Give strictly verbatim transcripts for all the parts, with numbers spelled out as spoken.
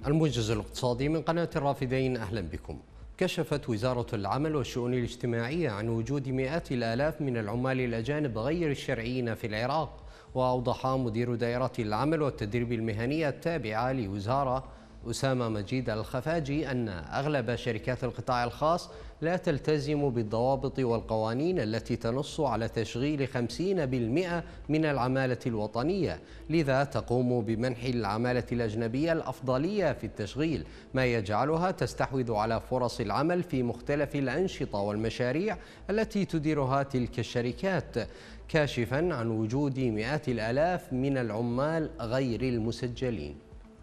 الموجز الاقتصادي من قناة الرافدين، أهلا بكم. كشفت وزارة العمل والشؤون الاجتماعية عن وجود مئات الآلاف من العمال الأجانب غير الشرعيين في العراق. وأوضح مدير دائرة العمل والتدريب المهني التابعة لوزارة أسامة مجيد الخفاجي أن أغلب شركات القطاع الخاص لا تلتزم بالضوابط والقوانين التي تنص على تشغيل خمسين بالمئة من العمالة الوطنية، لذا تقوم بمنح العمالة الأجنبية الأفضلية في التشغيل، ما يجعلها تستحوذ على فرص العمل في مختلف الأنشطة والمشاريع التي تديرها تلك الشركات، كاشفا عن وجود مئات الآلاف من العمال غير المسجلين.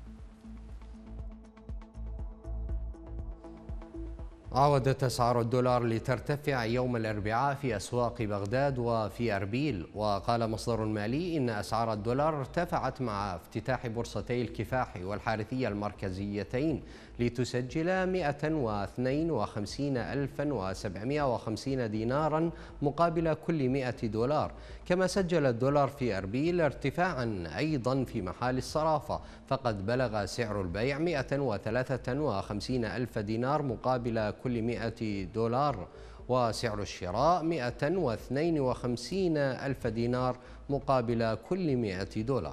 عودت أسعار الدولار لترتفع يوم الأربعاء في أسواق بغداد وفي أربيل. وقال مصدر مالي إن أسعار الدولار ارتفعت مع افتتاح بورصتي الكفاح والحارثية المركزيتين لتسجل مئة واثنين وخمسين ألفا وسبعمئة وخمسين دينارا مقابل كل مئة دولار. كما سجل الدولار في أربيل ارتفاعا أيضا في محال الصرافة، فقد بلغ سعر البيع مئة وثلاثة وخمسين ألف دينار مقابل كل مئة دولار، وسعر الشراء مئة واثنين وخمسين ألف دينار مقابل كل مئة دولار.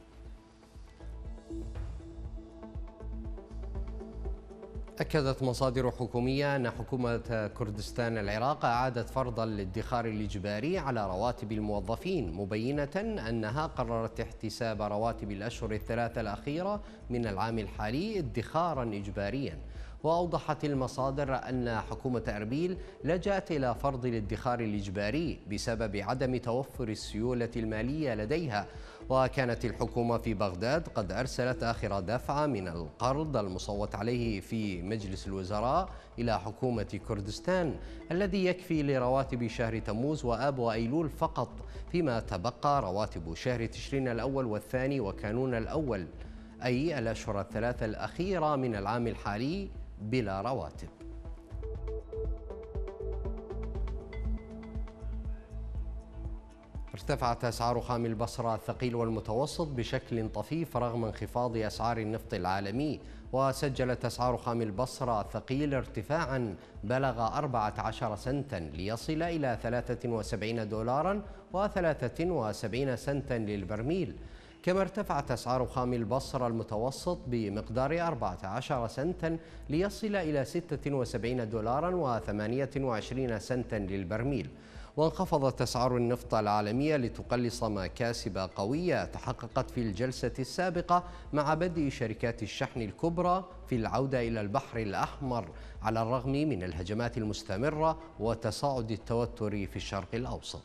أكدت مصادر حكومية أن حكومة كردستان العراق أعادت فرض الادخار الإجباري على رواتب الموظفين، مبينة أنها قررت احتساب رواتب الأشهر الثلاثة الأخيرة من العام الحالي ادخارا إجباريا. وأوضحت المصادر أن حكومة أربيل لجأت إلى فرض الادخار الإجباري بسبب عدم توفر السيولة المالية لديها. وكانت الحكومة في بغداد قد أرسلت آخر دفعة من القرض المصوت عليه في مجلس الوزراء إلى حكومة كردستان، الذي يكفي لرواتب شهر تموز وآب وأيلول فقط، فيما تبقى رواتب شهر تشرين الأول والثاني وكانون الأول، أي الأشهر الثلاثة الأخيرة من العام الحالي، بلا رواتب. ارتفعت أسعار خام البصرة الثقيل والمتوسط بشكل طفيف رغم انخفاض أسعار النفط العالمي، وسجلت أسعار خام البصرة الثقيل ارتفاعا بلغ أربعة عشر سنتا ليصل إلى ثلاثة وسبعين دولارا وثلاثة وسبعين سنتا للبرميل. كما ارتفعت أسعار خام البصرة المتوسط بمقدار أربعة عشر سنتا ليصل إلى ستة وسبعين دولارا وثمانية وعشرين سنتا للبرميل. وانخفضت أسعار النفط العالمية لتقلص مكاسب قوية تحققت في الجلسة السابقة مع بدء شركات الشحن الكبرى في العودة إلى البحر الأحمر، على الرغم من الهجمات المستمرة وتصاعد التوتر في الشرق الأوسط.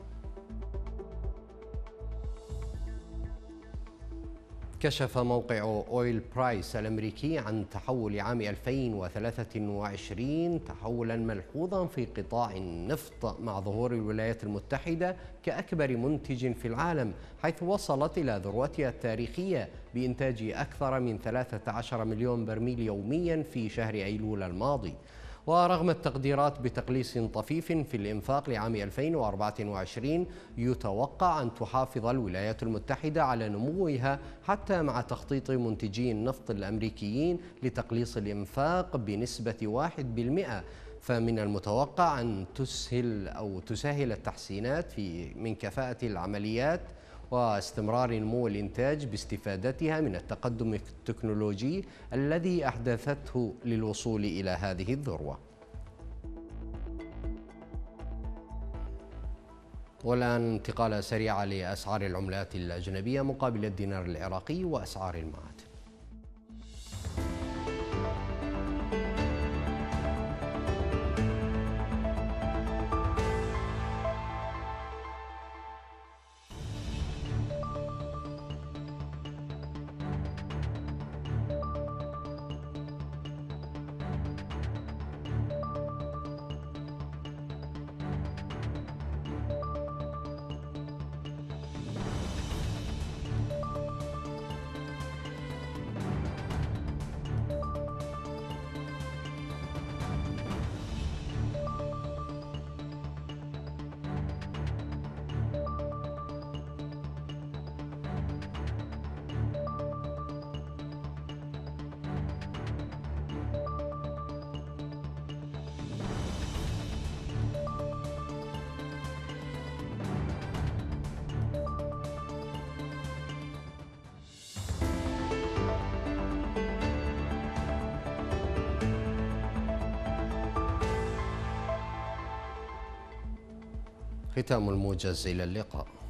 كشف موقع أويل برايس الأمريكي عن تحول عام ألفين وثلاثة وعشرين تحولا ملحوظا في قطاع النفط، مع ظهور الولايات المتحدة كأكبر منتج في العالم، حيث وصلت إلى ذروتها التاريخية بإنتاج أكثر من ثلاثة عشر مليون برميل يوميا في شهر أيلول الماضي. ورغم التقديرات بتقليص طفيف في الإنفاق لعام ألفين وأربعة وعشرين، يتوقع أن تحافظ الولايات المتحدة على نموها حتى مع تخطيط منتجي النفط الأمريكيين لتقليص الإنفاق بنسبة واحد بالمئة. فمن المتوقع أن تسهل أو تسهل التحسينات في من كفاءة العمليات واستمرار نمو الإنتاج باستفادتها من التقدم التكنولوجي الذي أحدثته للوصول إلى هذه الذروة. والآن انتقال سريع لأسعار العملات الأجنبية مقابل الدينار العراقي وأسعار المعادن. ختام الموجز، إلى اللقاء.